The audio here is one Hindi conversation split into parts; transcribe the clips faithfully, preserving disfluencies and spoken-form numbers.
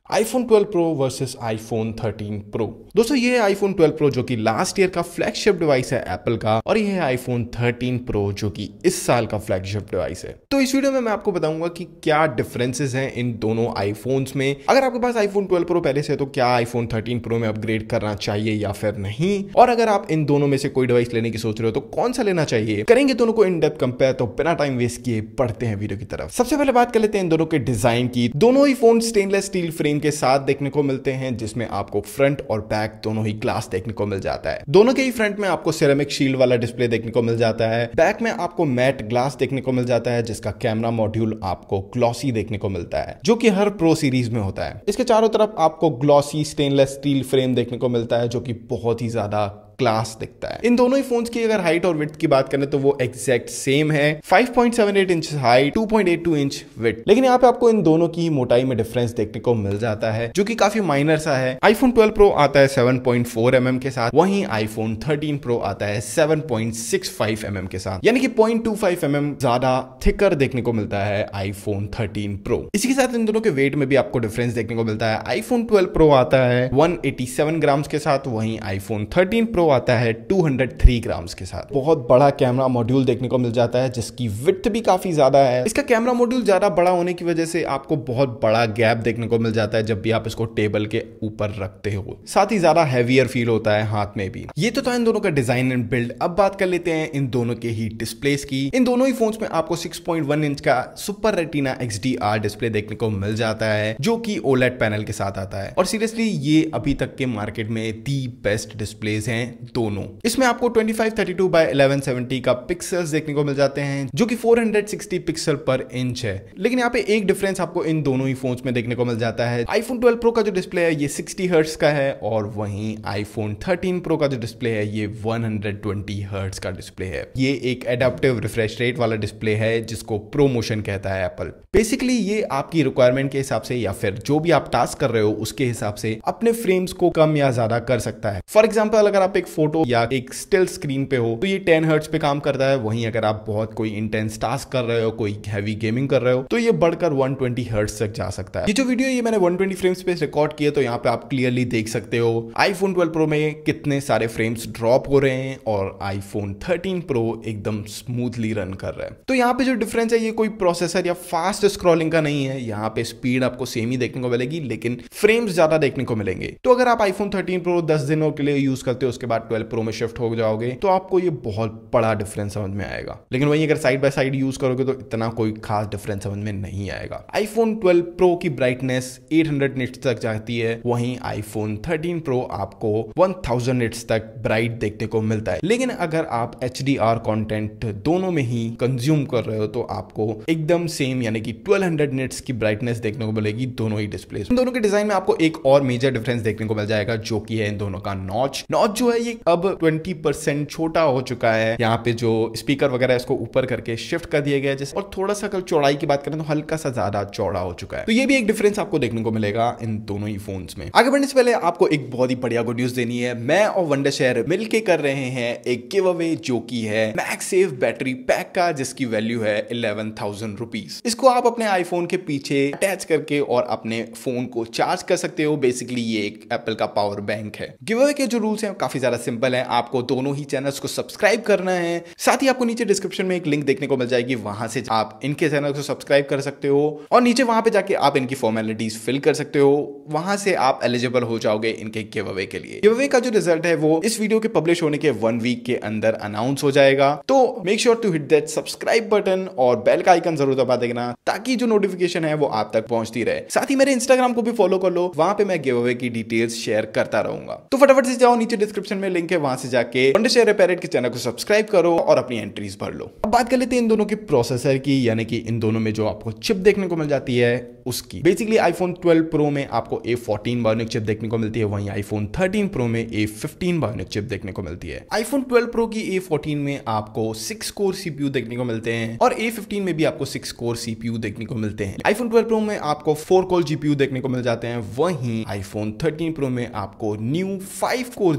IPhone twelve pro versus iPhone thirteen pro. दोस्तों ये है आईफोन ट्वेल्व प्रो जो कि लास्ट ईयर का फ्लैगशिप डिवाइस है एप्पल का, और ये है आईफोन थर्टीन प्रो जो कि इस साल का फ्लैगशिप डिवाइस है। तो इस वीडियो में मैं आपको बताऊंगा कि क्या डिफरेंसेस हैं इन दोनों आईफोन्स में। अगर आपके पास आईफोन ट्वेल्व प्रो पहले से है तो क्या आईफोन थर्टीन प्रो में अपग्रेड करना चाहिए या फिर नहीं, और अगर आप इन दोनों में से कोई डिवाइस लेने की सोच रहे हो तो कौन सा लेना चाहिए। करेंगे दोनों को इन डेप्थ कंपेयर। तो बिना टाइम वेस्ट किए पढ़ते हैं वीडियो की तरफ। सबसे पहले बात कर लेते हैं इन दोनों के डिजाइन की। दोनों ही फोन स्टेनलेस स्टील फ्रेम के साथ देखने को मिलते हैं, जिसमें आपको फ्रंट और बैक दोनों ही ग्लास देखने को मिल जाता है। दोनों के ही फ्रंट में आपको सिरेमिक शील्ड वाला डिस्प्ले देखने को मिल जाता है। बैक में आपको मैट ग्लास देखने को मिल जाता है, जिसका कैमरा मॉड्यूल आपको ग्लॉसी देखने को मिलता है, जो कि हर प्रो सीरीज में होता है। इसके चारों तरफ आपको ग्लॉसी स्टेनलेस स्टील फ्रेम देखने को मिलता है, जो कि बहुत ही ज्यादा क्लास दिखता है। इन दोनों ही फोन्स की अगर हाइट और विड्थ की बात करें तो वो एग्जैक्ट सेम है, five point seven eight inch height, two point eight two inch width. लेकिन यहाँ पे आपको इन दोनों की मोटाई में डिफरेंस देखने को मिल जाता है, जो कि काफी माइनर सा है। आईफोन ट्वेल्व प्रो आता है seven point four m m के साथ, वहीं आईफोन थर्टीन प्रो आता है seven point six five m m के साथ, यानी कि zero point two five m m ज्यादा थिकर देखने को मिलता है आईफोन थर्टीन प्रो। इसी के साथ इन दोनों के वेट में भी आपको डिफरेंस देखने को मिलता है। आईफोन ट्वेल्व प्रो आता है वन एटी सेवन ग्राम्स के साथ, वहीं आईफोन थर्टीन प्रो आता है टू हंड्रेड थ्री ग्राम्स के साथ। बहुत बड़ा कैमरा मॉड्यूल देखने को मिल जाता है, जिसकी विड्थ भी काफी ज्यादा है। इसका कैमरा मॉड्यूल ज्यादा बड़ा होने की वजह से आपको बहुत बड़ा गैप देखने को मिल जाता है जब भी आप इसको टेबल के ऊपर रखते हो। साथ ही ज्यादा हैवियर फील होता है हाथ में भी। ये तो था इन दोनों का डिजाइन एंड बिल्ड। अब बात कर लेते हैं इन दोनों के ही डिस्प्लेस की। इन दोनों ही फोन्स में आपको सिक्स पॉइंट वन इंच का super retina X D R display देखने को मिल जाता है, जो कि ओलेड पैनल के साथ आता है। और सीरियसली ये अभी तक के मार्केट में दी बेस्ट डिस्प्लेस हैं दोनों। इसमें आपको twenty five thirty two by eleven seventy का पिक्सल्स देखने को मिल जाते हैं, जो कि four hundred sixty pixel per inch है। लेकिन यहाँ पे एक डिफरेंस आपको इन दोनों ही फोन्स में देखने को मिल जाता है। आईफोन ट्वेल्व प्रो का जो डिस्प्ले है ये सिक्सटी हर्ट्ज का है, और वहीं आईफोन थर्टीन प्रो का जो डिस्प्ले है ये वन हंड्रेड ट्वेंटी हर्ट्ज का डिस्प्ले है। ये एक एडेप्टिव रिफ्रेश रेट वाला डिस्प्ले है, जिसको प्रो मोशन कहता है एप्पल। बेसिकली ये आपकी रिक्वायरमेंट के हिसाब से या फिर जो भी आप टास्क कर रहे हो उसके हिसाब से अपने फ्रेम्स को कम या ज्यादा कर सकता है। फॉर एग्जाम्पल अगर आप एक फोटो या एक स्टिल स्क्रीन पे हो तो ये टेन हर्ट्ज पे काम करता है। वहीं अगर आप बहुत कोई इंटेंस टास्क कर रहे हो, कोई हैवी गेमिंग कर रहे हो, तो ये बढ़कर वन ट्वेंटी हर्ट्ज तक जा सकता है। ये जो वीडियो ये मैंने वन ट्वेंटी फ्रेम्स पे रिकॉर्ड किया, तो यहाँ पे आप क्लियरली देख सकते हो आईफोन ट्वेल्व प्रो में कितने सारे फ्रेम्स ड्रॉप हो रहे हैं, और आईफोन थर्टीन प्रो एकदम स्मूथली रन कर रहा है। तो यहाँ पे जो डिफरेंस है ये कोई प्रोसेसर या फास्ट स्क्रॉलिंग का नहीं है। यहाँ पे स्पीड आपको सेम ही देखने को मिलेगी, लेकिन फ्रेम्स ज्यादा देखने को मिलेंगे। तो अगर आप आईफोन थर्टीन प्रो दस दिनों के लिए यूज करते हो, उसके बाद ट्वेल्व प्रो में शिफ्ट हो जाओगे, तो आपको ये बहुत बड़ा डिफरेंस समझ में आएगा। लेकिन वहीं अगर साइड बाय साइड यूज करोगे तो इतना कोई खास डिफरेंस समझ में नहीं आएगा। आईफोन ट्वेल्व प्रो की ब्राइटनेस एट हंड्रेड निट्स तक जाती है, वहीं आईफोन थर्टीन प्रो आपको वन थाउजेंड निट्स तक ब्राइट देखने को मिलता है। लेकिन अगर आप एच डी आर कंटेंट दोनों में ही कंज्यूम कर रहे हो तो आपको एकदम सेम यानी कि ट्वेल्व हंड्रेड निट्स की ब्राइटनेस देखने को मिलेगी दोनों ही डिस्प्ले। इन दोनों के डिजाइन में आपको एक और मेजर डिफरेंस देखने को मिल जाएगा, जो कि है इन दोनों का नॉच। नॉच जो है ये अब ट्वेंटी परसेंट छोटा हो चुका है। यहाँ पे जो स्पीकर वगैरह है इसको ऊपर करके शिफ्ट कर दिया गया है, और थोड़ा सा चौड़ाई की बात करें तो हल्का सा ज्यादा चौड़ा हो चुका है। तो ये भी एक डिफरेंस आपको देखने को मिलेगा इन दोनों ही फोन्स में। आगे बढ़ने से पहले आपको एक बहुत ही बढ़िया गुड न्यूज देनी है। मैं और वंडरशेयर मिलके कर रहे हैं एक गिव अवे, जो की है मैगसेफ बैटरी पैक का, जिसकी वैल्यू है इलेवन थाउजेंड रुपीज। इसको आप अपने आईफोन के पीछे अटैच करके और अपने फोन को चार्ज कर सकते हो। बेसिकली ये एक एप्पल का पावर बैंक है। गिव अवे के जो रूल्स हैं काफी ज्यादा सिंपल है। आपको दोनों ही चैनल्स को सब्सक्राइब करना है, साथ ही आपको नीचे डिस्क्रिप्शन में एक लिंक देखने को मिल जाएगी, वहां से आप इनके चैनल को सब्सक्राइब कर सकते हो, और नीचे वहां पे जाके आप इनकी फॉर्मेलिटीज फिल कर सकते हो। वहां से आप एलिजिबल हो जाओगे इनके गिव अवे के लिए। गिव अवे का जो रिजल्ट है वो इस वीडियो के पब्लिश होने के वन वीक के अंदर अनाउंस हो जाएगा। तो make sure to hit that subscribe button और बेल का आइकन जरूर दबा देना, ताकि जो नोटिफिकेशन है वो आप तक पहुंचती रहे। साथ ही मेरे इंस्टाग्राम को भी फॉलो कर लो, वहां पे मैं गिव अवे की डिटेल्स शेयर करता रहूंगा। तो फटाफट से जाओ, नीचे डिस्क्रिप्शन में लिंक है, वहां से जाके वंडरशेयर रिपेरिट के चैनल को सब्सक्राइब करो और अपनी एंट्रीज भर लो। अब बात कर लेते हैं इन दोनों के प्रोसेसर की, यानी कि इन दोनों में जो आपको चिप देखने को मिल जाती है उसकी। बेसिकली आईफोन ट्वेल्व प्रो में आपको ए फोर्टीन बायोनिक चिप देखने को मिलती है, वहीं आईफोन थर्टीन प्रो में ए फिफ्टीन बायोनिक चिप देखने को मिलती है। आईफोन ट्वेल्व प्रो की ए फोर्टीन में आपको सिक्स कोर सीपीयू देखने को मिलते हैं, और ए फिफ्टीन में भी आपको सिक्स कोर सीपीयू देखने को मिलते हैं। आईफोन ट्वेल्व प्रो में आपको फोर कोर जीपीयू देखने को मिल जाते हैं, वहीं आईफोन थर्टीन प्रो में आपको न्यू फाइव कोर जीपीयू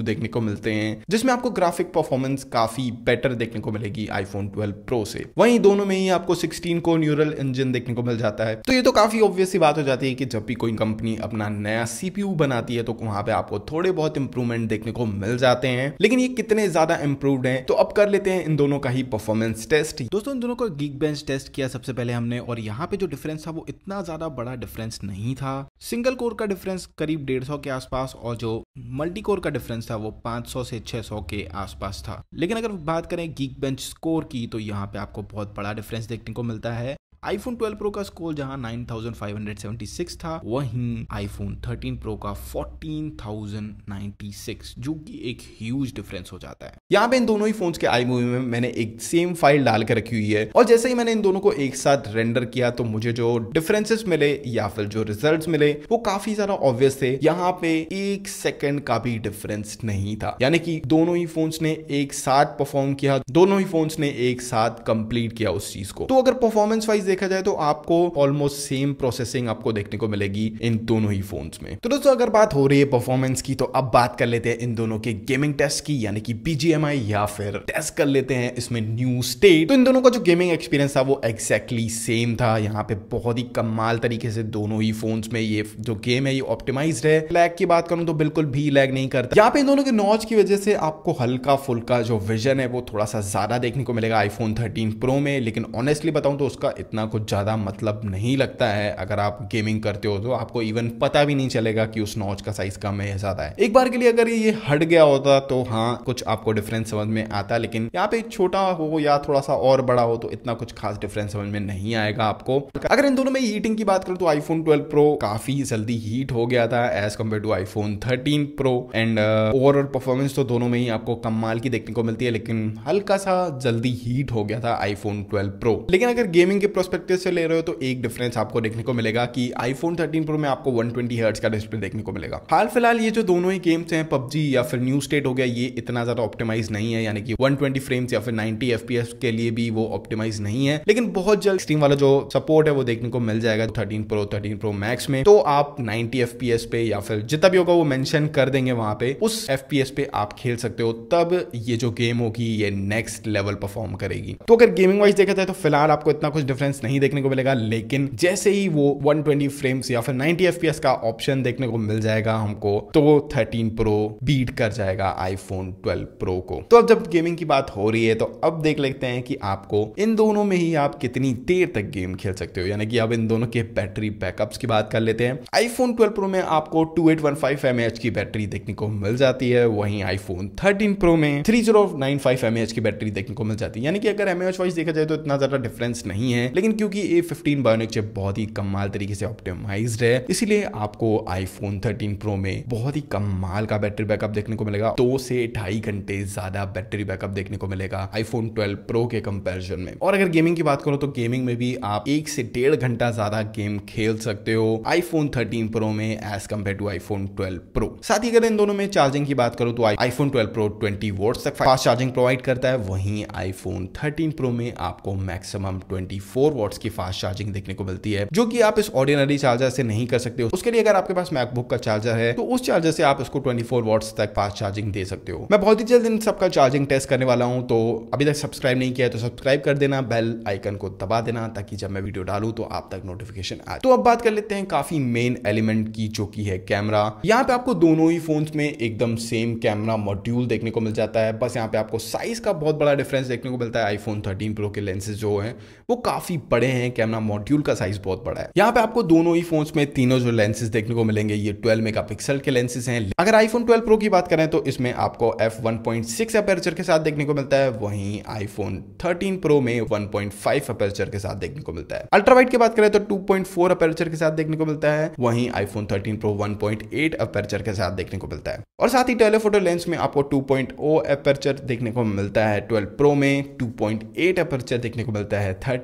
देखने को मिलते हैं, जिसमें आपको ग्राफिक परफॉर्मेंस काफी बेटर देखने को मिलेगी आईफोन ट्वेल्व प्रो से। वहीं दोनों में ही आपको सिक्सटीन कोर न्यूरल इंजन देखने को मिल जाता है। तो ये तो काफी ऑब्वियस सी बात हो जाती है कि जब भी कोई कंपनी अपना नया सीपीयू बनाती है तो वहां पे आपको थोड़े बहुत इंप्रूवमेंट देखने को मिल जाते हैं, लेकिन ये कितने ज्यादा इंप्रूव्ड हैं तो अब कर लेते हैं इन दोनों का ही परफॉर्मेंस टेस्ट। दोस्तों इन दोनों को गीक बेंच टेस्ट किया सबसे पहले हमने, और यहाँ पे जो डिफरेंस था वो इतना ज्यादा बड़ा डिफरेंस नहीं था। सिंगल कोर का डिफरेंस करीब डेढ़ सौ के आसपास और जो मल्टी कोर का डिफरेंस था वो पाँच सौ से छह सौ के आसपास था। लेकिन अगर बात करें गीक बेंच स्कोर की तो यहाँ पे आपको बहुत बड़ा डिफरेंस देखने को मिलता है। आईफोन ट्वेल्व प्रो का स्कोर जहां nine thousand five hundred seventy six था, वहीं आईफोन थर्टीन प्रो का फोर्टीन थाउजेंड नाइंटी सिक्स, जो कि एक ह्यूज डिफरेंस हो जाता है। यहाँ पे इन दोनों ही फोन्स के iMovie में मैंने एक सेम फाइल डाल के रखी हुई है, और जैसे ही मैंने इन दोनों को एक साथ रेंडर किया तो मुझे जो डिफरेंसेस मिले या फिर जो रिजल्ट्स मिले वो काफी ज्यादा ऑब्वियस थे। यहाँ पे एक सेकंड का भी डिफरेंस नहीं था, यानी कि दोनों ही फोन्स ने एक साथ परफॉर्म किया, दोनों ही फोन्स ने एक साथ कंप्लीट किया उस चीज को। तो अगर परफॉर्मेंस वाइज देखा जाए तो आपको ऑलमोस्ट सेम प्रोसेसिंग आपको देखने को मिलेगी इन दोनों ही फोन्स में। तो दोस्तों अगर बात हो रही है परफॉर्मेंस की तो अब बात कर लेते हैं इन दोनों के गेमिंग टेस्ट की, यानी कि बीजीएमआई या फिर टेस्ट कर लेते हैं इसमें न्यू स्टेट। तो इन दोनों का जो गेमिंग एक्सपीरियंस था वो एक्जैक्टली सेम था। यहाँ पे बहुत ही कमाल तरीके से दोनों ही फोन्स में ये जो गेम है ये ऑप्टिमाइज्ड है। लैग की बात करूं तो बिल्कुल भी लैग नहीं करता। यहाँ पे इन दोनों के नॉच की वजह से आपको हल्का फुल्का जो विजन है वो थोड़ा सा ज्यादा देखने को मिलेगा आईफोन थर्टीन प्रो में, लेकिन ऑनेस्टली बताऊं तो उसका इतना कुछ ज्यादा मतलब नहीं लगता है। अगर आप गेमिंग करते हो तो आपको इवन पता भी नहीं चलेगा कि उस नॉच का साइज कम है या ज्यादा है। एक बार के लिए अगर ये हट गया होता तो हाँ कुछ आपको डिफरेंस समझ में आता, लेकिन यहाँ पे छोटा हो या थोड़ा सा और बड़ा हो तो इतना कुछ खास डिफरेंस समझ में नहीं आएगा आपको। अगर इन दोनों में हीटिंग की बात करूं तो आईफोन ट्वेल्व प्रो काफी जल्दी हीट हो गया था as compare to iPhone thirteen pro, and overall performance तो दोनों में ही आपको कमाल की देखने को मिलती है, लेकिन हल्का सा जल्दी हीट हो गया था आईफोन ट्वेल्व प्रो। लेकिन अगर गेमिंग के प्रोस्पेक्टिव से ले रहे हो तो एक डिफरेंस आपको देखने को मिलेगा कि आईफोन थर्टीन प्रो में आपको वन ट्वेंटी हर्ट्ज का डिस्प्ले देखने को मिलेगा। हाल फिलहाल ये जो दोनों ही गेम्स हैं पबजी या फिर न्यू स्टेट हो गया, ये इतना ज्यादा ऑप्टिमाइज नहीं है, यानी कि वन ट्वेंटी फ्रेम्स या फिर नाइंटी एफपीएस के लिए भी वो ऑप्टिमाइज नहीं है। लेकिन बहुत जल्द स्टीम वाला जो सपोर्ट है वो देखने को मिल जाएगा thirteen pro thirteen pro max में, तो आप नाइंटी एफपीएस पे या फिर जितना भी होगा वो मेंशन कर देंगे वहां पे, उस एफपीएस पे आप खेल सकते हो। तब ये जो गेम होगी ये नेक्स्ट लेवल परफॉर्म करेगी। तो अगर गेमिंग वाइज देखा जाए तो फिलहाल आपको इतना कुछ डिफरेंस नहीं देखने को मिलेगा, लेकिन जैसे ही वो वन ट्वेंटी फ्रेम्स या फिर नाइंटी एफपीएस का ऑप्शन देखने को मिल जाएगा हमको, तो थर्टीन प्रो बीट कर जाएगा आईफोन ट्वेल्व प्रो को। तो अब जब गेमिंग की बात हो रही है तो अब देख लेते हैं कि आपको इन दोनों में ही आप कितनी देर तक गेम खेल सकते हो, यानी कि अब इन दोनों के बैटरी बैकअप्स की बात कर लेते हैं। आईफोन ट्वेल्व प्रो में आपको two eight one five mAh की बैटरी देखने को मिल जाती है, वहीं आईफोन थर्टीन प्रो में three zero nine five mAh की बैटरी देखने को मिल जाती है। यानी कि अगर एमएएच वाइज देखा जाए तो इतना ज्यादा डिफरेंस नहीं है, लेकिन क्योंकि ए फिफ्टीन बायोनिक चिप बहुत ही कमाल तरीके से ऑप्टिमाइज्ड है, इसीलिए आपको आईफोन थर्टीन प्रो में बहुत ही कमाल का बैटरी बैकअप देखने को मिलेगा। दो से ढाई घंटे ज्यादा बैटरी बैकअप देखने को मिलेगा आईफोन ट्वेल्व प्रो के कंपैरिजन में। और अगर गेमिंग की बात करो तो गेमिंग में भी आप एक से डेढ़ घंटा ज्यादा गेम खेल सकते हो आईफोन थर्टीन प्रो में as compare to iPhone twelve pro. साथ ही अगर इन दोनों में चार्जिंग की बात करूं तो iPhone twelve Pro twenty volts तक फास्ट चार्जिंग प्रोवाइड करता है, वहीं आईफोन थर्टीन प्रो में आपको मैक्सिमम ट्वेंटी फोर वॉट्स की फास्ट चार्जिंग देखने को मिलती है, जो कि आप इस ऑर्डिनरी चार्जर से नहीं कर सकते हो। उसके लिए अगर आपके पास मैकबुक का चार्जर है तो उस चार्जर से आप इसको ट्वेंटी फोर वॉट्स तक फास्ट चार्जिंग दे सकते हो। मैं बहुत ही जल्द इन सबका चार्जिंग टेस्ट करने वाला हूं, तो अभी तक सब्सक्राइब नहीं किया है तो सब्सक्राइब कर देना, बेल आइकन को दबा देना ताकि जब मैं वीडियो डालूं तो आप तक नोटिफिकेशन आए। तो अब बात कर लेते हैं काफी मेन एलिमेंट की, जो की है कैमरा। यहाँ पे आपको दोनों ही फोन्स में एकदम सेम कैमरा मॉड्यूल देखने को मिल जाता है, बस यहाँ पे आपको साइज का बहुत बड़ा डिफरेंस देखने को मिलता है। आईफोन थर्टीन प्रो के लेंसेज जो हैं वो काफी बड़े हैं, कैमरा मॉड्यूल का साइज बहुत बड़ा है। यहाँ पे आपको दोनों ही फोन्स में तीनों जो लेंसेज देखने को मिलेंगे ये ट्वेल्व मेगापिक्सल के लेंसेज हैं। अगर आईफोन ट्वेल्व प्रो की बात करें तो इसमें आपको F one point six aperture के साथ देखने को मिलता है, वहीं आईफोन थर्टीन प्रो में वन पॉइंट फाइव एपर्चर के साथ देखने को मिलता है। अल्ट्रा वाइड की बात करें तो टू पॉइंट फोर एपर्चर के साथ देखने को मिलता है, वहीं iPhone thirteen Pro one point eight aperture के साथ देखने को मिलता है। और साथ ही टेलीफोटो लेंस में आपको टू पॉइंट ओ एपर्चर देखने को मिलता है ट्वेल्व प्रो में, टू पॉइंट एट एपर्चर देखने को मिलता है थर्टीन प्रो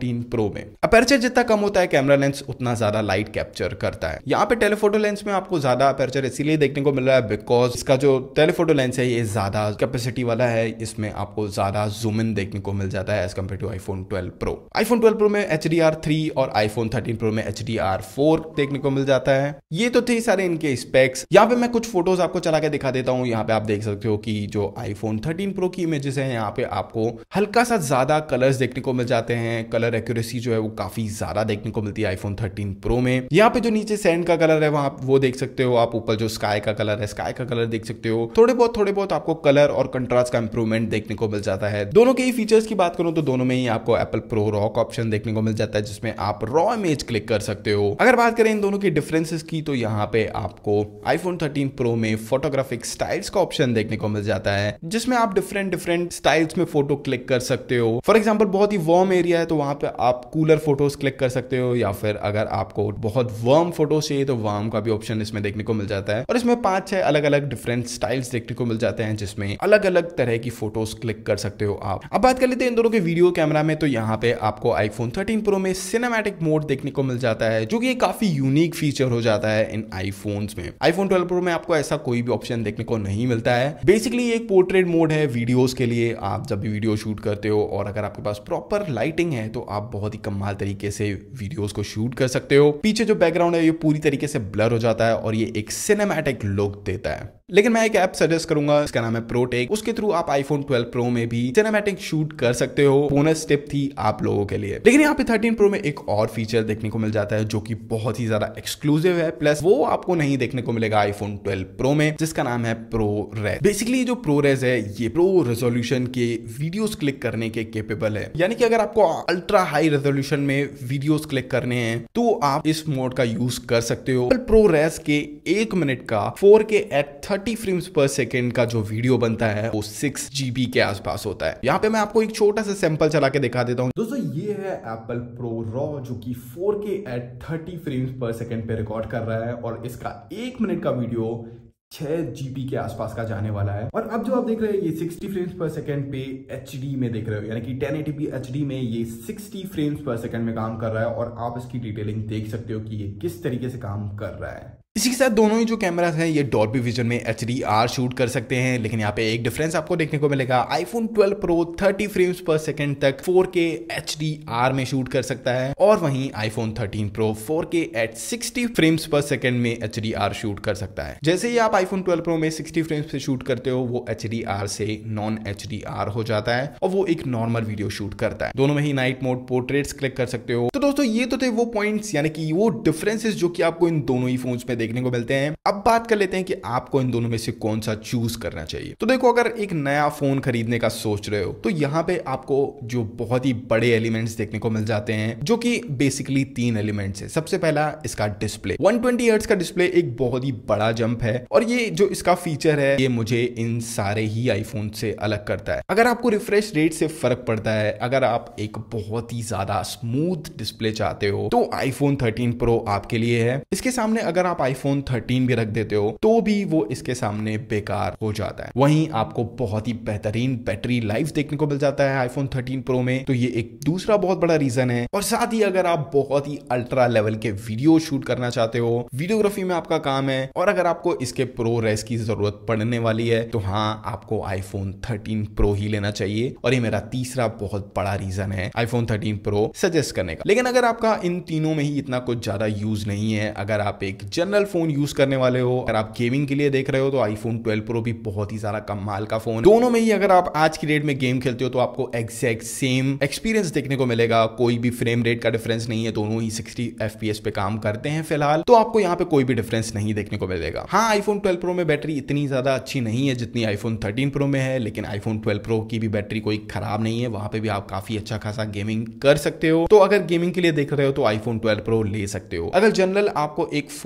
प्रो में अपर्चर जितना कम होता है कैमरा लेंस उतना ज्यादा लाइट कैप्चर करता है। यहाँ पे टेलीफोटो लेंस में आपको ज्यादा अपर्चर इसीलिए देखने को मिल रहा है बिकॉज इसका जो टेलीफोटो लेंस है ये ज्यादा कैपेसिटी वाला है, इसमें आपको ज्यादा जूम इन देखने को मिल जाता है as compare to iPhone twelve Pro. IPhone twelve pro में एच डी आर थ्री और आईफोन थर्टीन प्रो में एच डी आर फोर देखने को मिल जाता है। ये तो थे सारे इनके स्पेक्स। यहाँ पे मैं कुछ फोटोज आपको चला के दिखा देता हूँ। यहाँ पे आप देख सकते हो कि जो आईफोन थर्टीन प्रो की इमेजेस हैं यहाँ पे आपको हल्का सा ज्यादा कलर्स देखने को मिल जाते हैं। कलर एक्यूरेसी जो है वो काफी ज्यादा देखने को मिलती है आईफोन थर्टीन प्रो में। यहाँ पे जो नीचे सैंड का कलर है वहां वो देख सकते हो आप, ऊपर जो स्काई का कलर है स्काई का कलर देख सकते हो। थोड़े बहुत थोड़े बहुत आपको कलर और कंट्रास्ट का इंप्रूवमेंट देखने को मिल जाता है। दोनों के ही फीचर्स की बात करूं तो दोनों में ही आपको एप्पल प्रो रॉ का ऑप्शन देखने को मिल जाता है जिसमें आप रॉ इमेज क्लिक कर सकते हो। अगर बात करें इन दोनों की डिफरेंसेस की तो यहाँ पे आपको आईफोन थर्टीन प्रो में फोटोग्राफिक स्टाइल्स का ऑप्शन देखने को मिल जाता है जिसमें आप डिफरेंट डिफरेंट स्टाइल्स में फोटो क्लिक कर सकते हो। फॉर एग्जाम्पल बहुत ही वार्म एरिया है तो वहां पे आप कूलर फोटोज क्लिक कर सकते हो, या फिर अगर आपको बहुत वार्म फोटोज चाहिए तो वार्म का भी ऑप्शन इसमें देखने को मिल जाता है। और इसमें पांच छह अलग अलग डिफरेंट स्टाइल्स देखने को मिल जाते हैं जिसमें अलग अलग तरह की फोटोज क्लिक कर सकते हो आप। अब बात कर लेते हैं इन दोनों के वीडियो कैमरा में, तो यहाँ पे आपको आईफोन थर्टीन प्रो में सिनेमैटिक मोड देखने को मिल जाता है जो कि काफी यूनिक फीचर हो जाता है इन आईफोन्स में। आईफोन ट्वेल्व प्रो में आपको ऐसा कोई भी ऑप्शन देखने को नहीं मिलता है। बेसिकली एक पोर्ट्रेट मोड है वीडियोस के लिए, आप जब भी वीडियो शूट करते हो और अगर आपके पास प्रॉपर लाइटिंग है तो आप बहुत ही कमाल तरीके से वीडियोस को शूट कर सकते हो। पीछे जो बैकग्राउंड है ये पूरी तरीके से ब्लर हो जाता है और ये एक सिनेमैटिक लुक देता है। लेकिन मैं एक ऐप सजेस्ट करूंगा, इसका नाम है प्रोटेक। उसके थ्रू आप आईफोन ट्वेल्व प्रो में भी सिनेमैटिक शूट कर सकते हो। बोनस टिप थी आप लोगों के लिए। लेकिन यहाँ पे थर्टीन प्रो में एक और फीचर देखने को मिल जाता है जो कि बहुत ही ज्यादा एक्सक्लूसिव है, प्लस वो आपको नहीं देखने को मिलेगा आईफोन ट्वेल्व प्रो में, जिसका नाम है प्रो रेज। बेसिकली जो प्रो रेज है ये प्रो रेजोल्यूशन के वीडियोस क्लिक करने के केपेबल है। यानी कि अगर आपको अल्ट्रा हाई रेजोल्यूशन में वीडियोस क्लिक करने हैं तो आप इस मोड का यूज कर सकते हो। प्रो रेज के एक मिनट का four K at thirty frames per second का जो वीडियो बनता है वो सिक्स जीबी के आसपास होता है। यहाँ पे मैं आपको एक छोटा सा सैंपल चला के दिखा देता हूँ। दोस्तों ये है एप्पल प्रो रॉ जो कि four K at thirty frames per second पे रिकॉर्ड कर रहा है और इसका एक मिनट का वीडियो छह जीबी के आसपास का जाने वाला है। और अब जो आप देख रहे हैं ये सिक्सटी फ्रेम्स पर सेकंड पे एचडी में देख रहे हो, यानी कि टेन एटी पी एचडी में ये सिक्सटी फ्रेम्स पर सेकंड में काम कर रहा है और आप इसकी डिटेलिंग देख सकते हो कि ये किस तरीके से काम कर रहा है। इसी के साथ दोनों ही जो कैमरास हैं ये डॉल्बी विजन में एच डी आर शूट कर सकते हैं, लेकिन यहाँ पे एक डिफरेंस आपको देखने को मिलेगा। IPhone twelve Pro thirty frames per second तक four K H D R में शूट कर सकता है और वहीं iPhone thirteen Pro four K at sixty frames per second में एच डी आर शूट कर सकता है। जैसे ही आप आईफोन ट्वेल्व प्रो में सिक्सटी फ्रेम्स पे शूट करते हो वो एच डी आर से नॉन एच डी आर हो जाता है और वो एक नॉर्मल वीडियो शूट करता है। दोनों में ही नाइट मोड पोर्ट्रेट्स क्लिक कर सकते हो। तो दोस्तों ये तो थे वो पॉइंट्स, यानी कि वो डिफरेंसेस जो कि आपको इन दोनों ही फोन्स में देखने को मिलते हैं। अब बात कर लेते हैं कि आपको इन दोनों में से कौन सा चूज करना चाहिए। तो देखो, अगर एक नया फोन खरीदने का सोच रहे हो तो यहाँ पे आपको जो बहुत ही बड़े एलिमेंट्स देखने को मिल जाते हैं जो कि बेसिकली तीन एलिमेंट्स है। सबसे पहला इसका डिस्प्ले, वन ट्वेंटी हर्ट्ज का डिस्प्ले एक बहुत ही बड़ा जंप है और ये जो इसका फीचर है ये मुझे इन सारे ही आईफोन से अलग करता है। अगर आपको रिफ्रेश रेट से फर्क पड़ता है, अगर आप एक बहुत ही ज्यादा स्मूथ डिस्प्ले चाहते हो तो आईफोन थर्टीन प्रो आपके लिए है। इसके सामने अगर आप आईफोन थर्टीन भी रख देते हो तो भी वो इसके सामने बेकार हो जाता है। वहीं आपको बहुत ही बेहतरीन बैटरी लाइफ देखने को मिल जाता है आईफोन थर्टीन प्रो में, तो ये एक दूसरा बहुत बड़ा रीजन है। और साथ ही अगर आप बहुत ही अल्ट्रा लेवल के वीडियो शूट करना चाहते हो, वीडियोग्राफी में आपका काम है और अगर आपको इसके प्रो रेस की जरूरत पड़ने वाली है तो हाँ, आपको आईफोन थर्टीन प्रो ही लेना चाहिए। और ये मेरा तीसरा बहुत बड़ा रीजन है आईफोन थर्टीन प्रो सजेस्ट करने का। लेकिन अगर आपका इन तीनों में ही इतना कुछ ज्यादा यूज नहीं है, अगर आप एक जनरल फोन यूज करने वाले हो, अगर आप गेमिंग के लिए देख रहे हो तो आईफोन ट्वेल्व प्रो भी बहुत ही ज्यादा कमाल का फोन। दोनों में ही अगर आप आज की डेट में गेम खेलते हो तो आपको एग्जैक्ट सेम एक्सपीरियंस देखने को मिलेगा। कोई भी फ्रेम रेट का डिफरेंस नहीं है, दोनों ही सिक्सटी एफ पी एस पे काम करते हैं फिलहाल, तो आपको यहाँ पे कोई भी डिफरेंस नहीं देखने को मिलेगा। हाँ, आईफोन ट्वेल्व प्रो में बैटरी इतनी ज्यादा अच्छी नहीं है जितनी आईफोन थर्टीन प्रो में है, लेकिन आईफोन ट्वेल्व प्रो की भी बैटरी कोई खराब नहीं है, वहां पे भी आप काफी अच्छा खासा गेमिंग कर सकते हो। तो अगर गेमिंग के लिए देख रहे हो तो आईफोन ट्वेल्व प्रो ले सकते हो। अगर जनरल आपको एक फोन यूज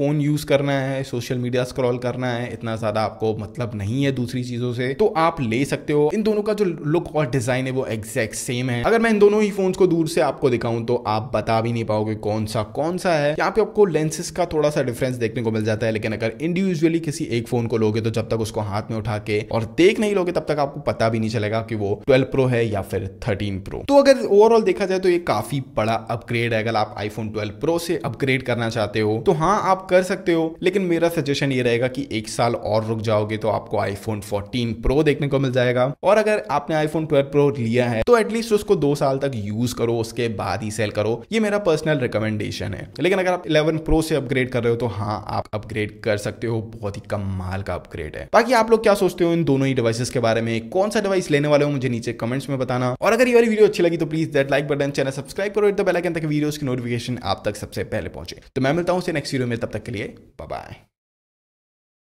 करना है, सोशल मीडिया स्क्रॉल करना है, इतना ज्यादा आपको मतलब नहीं है दूसरी चीजों से, तो आप ले सकते हो। इन दोनों का जो लुक और डिजाइन है वो एग्जैक्ट सेम है। अगर मैं इन दोनों ही फोन्स को दूर से आपको दिखाऊं तो आप बता भी नहीं पाओगे कौन सा कौन सा है। यहाँ पे आपको लेंसेज का थोड़ा सा डिफरेंस देखने को मिल जाता है, लेकिन अगर इंडिविजुअली किसी एक फोन को लोगे तो जब तक उसको हाथ में उठा के और देख नहीं लोगे तब तक आपको पता भी नहीं चलेगा कि वो ट्वेल्व प्रो है या फिर थर्टीन प्रो। तो अगर ओवरऑल देखा जाए तो ये काफी बड़ा अपग्रेड है। अगर आप आईफोन ट्वेल्व प्रो से अपग्रेड करना चाहते हो तो हाँ आप कर सकते हो, लेकिन मेरा सजेशन ये रहेगा कि एक साल और रुक जाओगे तो आपको आईफोन फोर्टीन प्रो देखने को मिल जाएगा। और अगर आपने आईफोन ट्वेल्व प्रो लिया है तो एटलीस्ट उसको दो साल तक यूज करो, उसके बाद ही सेल करो। ये मेरा पर्सनल रिकमेंडेशन है। लेकिन अगर आप इलेवन प्रो से अपग्रेड कर रहे हो तो हाँ आप अपग्रेड कर सकते हो, बहुत ही कमाल का अपग्रेड है। बाकी आप लोग क्या सोचते हो इन दोनों ही डिवाइसेस के बारे में, कौन सा डिवाइस लेने वाले हो मुझे नीचे कमेंट्स में बताना। और अगर ये वाली वीडियो अच्छी लगी तो please that like button, channel subscribe करो, हिट द बेल आइकन ताकि वीडियोस की नोटिफिकेशन आप तक सबसे पहले पहुंचे। तो मैं मिलता हूं नेक्स्ट वीडियो में, तब तक के लिए बाय बाय।